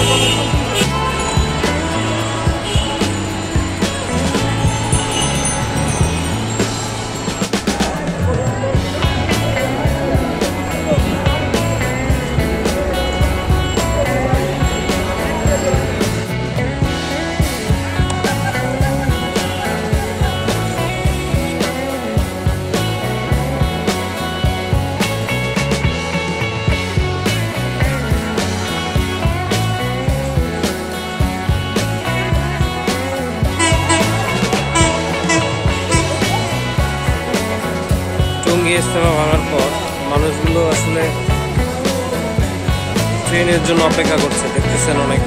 টঙ্গী ইজতেমা ভাঙার পর মানুষগুলো আসলে ট্রেনের জন্য অপেক্ষা করছে, দেখতেছেন অনেক।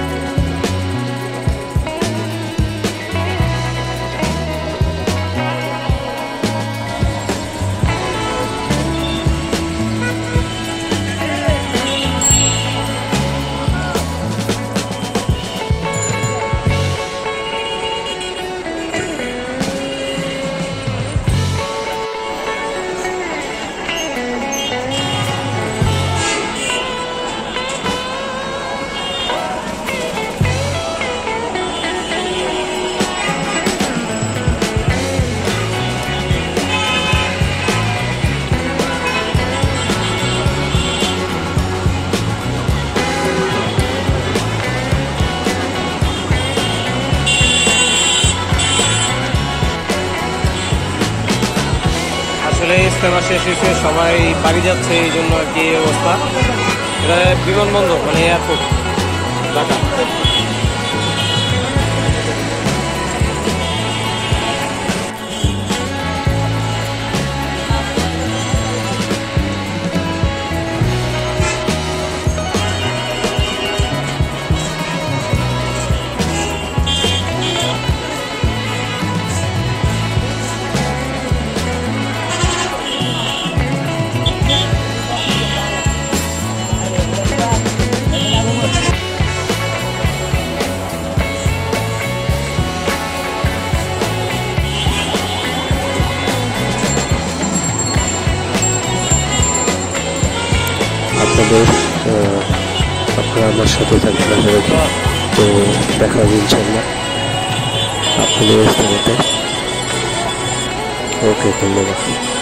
আসলে ইজতেমা শেষ হয়েছে, সবাই বাড়ি যাচ্ছে, এই জন্য আর কি এই অবস্থা। এটা বিমানবন্দর, মানে এয়ারপোর্ট ঢাকা। আপনারা আমার সাথে থাকবেন, তো দেখা হবে ইনশাল্লাহ আপনাদের ইজতেমাতে। ওকে, ধন্যবাদ।